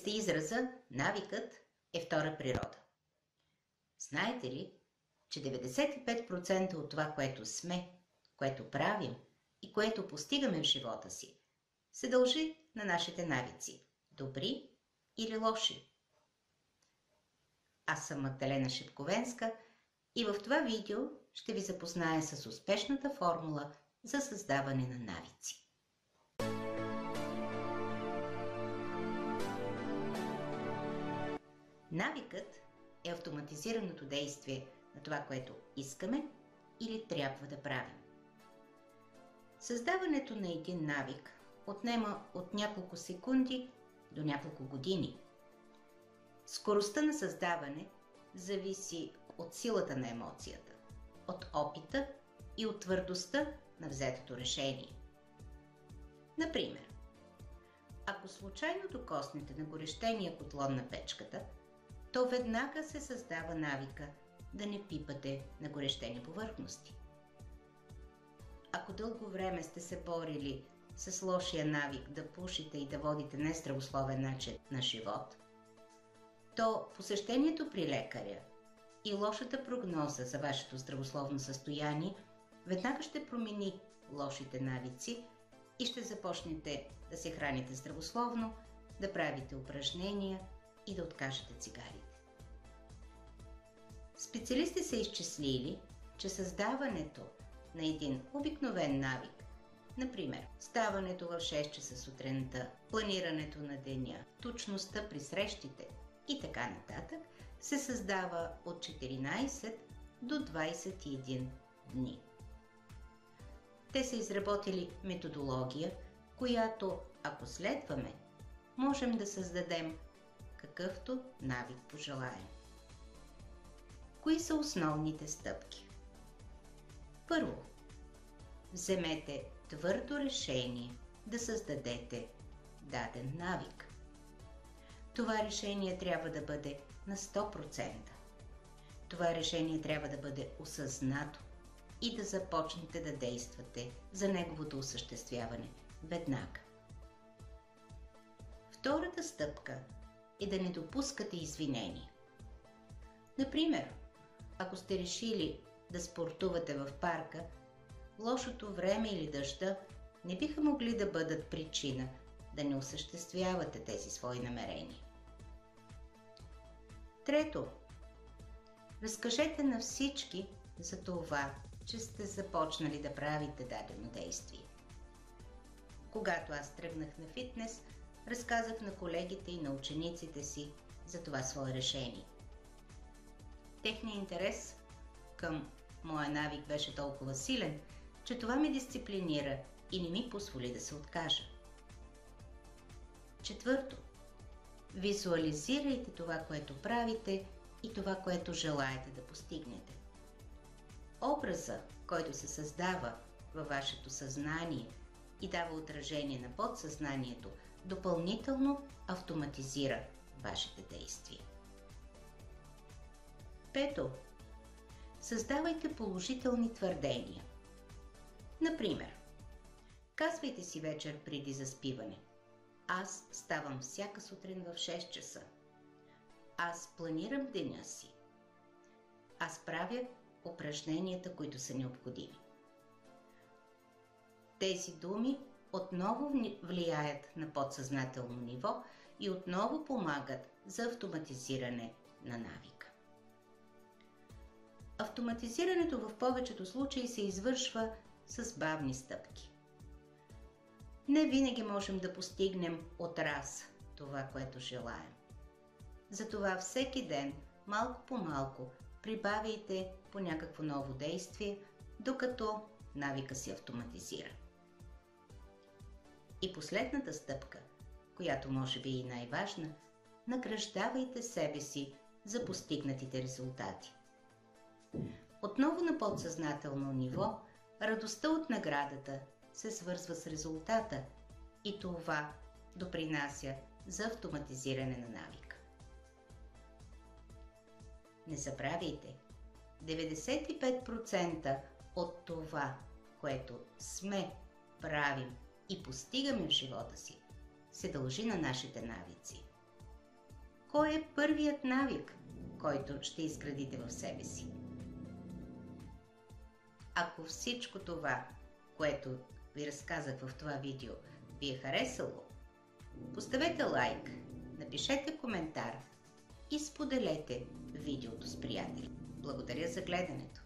сте израза «навикът е втора природа». Знаете ли, че 95% от това, което сме, което правим и което постигаме в живота си, се дължи на нашите навици, добри или лоши? Аз съм Магдалена Шипковенска и в това видео ще ви запозная с успешната формула за създаване на навици. Навикът е автоматизираното действие на това, което искаме или трябва да правим. Създаването на един навик отнема от няколко секунди до няколко години. Скоростта на създаване зависи от силата на емоцията, от опита и от твърдостта на взетото решение. Например, ако случайно докоснете на горещения котлон на печката, то веднага се създава навика да не пипате на горещени повърхности. Ако дълго време сте се борили с лошия навик да пушите и да водите нездравословен начин на живот, то посещението при лекаря и лошата прогноза за вашето здравословно състояние веднага ще промени лошите навици и ще започнете да се храните здравословно, да правите упражнения и да откажете цигарите. Специалисти са изчислили, че създаването на един обикновен навик, например ставането в 6 часа сутринта, планирането на деня, точността при срещите и така нататък, се създава от 14 до 21 дни. Те са изработили методология, която, ако следваме, можем да създадем какъвто навик пожелаем. Кои са основните стъпки? Първо, вземете твърдо решение да създадете даден навик. Това решение трябва да бъде на 100%. Това решение трябва да бъде осъзнато и да започнете да действате за неговото осъществяване веднага. Втората стъпка е да не допускате извинения. Например, ако сте решили да спортувате в парка, лошото време или дъжда не биха могли да бъдат причина да не осъществявате тези свои намерения. Трето, разкажете на всички за това, че сте започнали да правите дадено действие. Когато аз тръгнах на фитнес, разказах на колегите и на учениците си за това свое решение. Техният интерес към моя навик беше толкова силен, че това ме дисциплинира и не ми позволи да се откажа. Четвърто, визуализирайте това, което правите и това, което желаете да постигнете. Образа, който се създава във вашето съзнание и дава отражение на подсъзнанието, допълнително автоматизира вашите действия. Пето, създавайте положителни твърдения. Например, казвайте си вечер преди заспиване: аз ставам всяка сутрин в 6 часа. Аз планирам деня си. Аз правя упражненията, които са необходими. Тези думи отново влияят на подсъзнателно ниво и отново помагат за автоматизиране на навика. Автоматизирането в повечето случаи се извършва с бавни стъпки. Не винаги можем да постигнем от раз това, което желаем. Затова всеки ден, малко по малко, прибавяйте по някакво ново действие, докато навика се автоматизира. И последната стъпка, която може би е и най-важна, награждавайте себе си за постигнатите резултати. Отново на подсъзнателно ниво, радостта от наградата се свързва с резултата и това допринася за автоматизиране на навика. Не забравяйте, 95% от това, което сме, правим и постигаме в живота си, се дължи на нашите навици. кой е първият навик, който ще изградите в себе си. Ако всичко това, което ви разказах в това видео, ви е харесало, поставете лайк, напишете коментар и споделете видеото с приятели. Благодаря за гледането!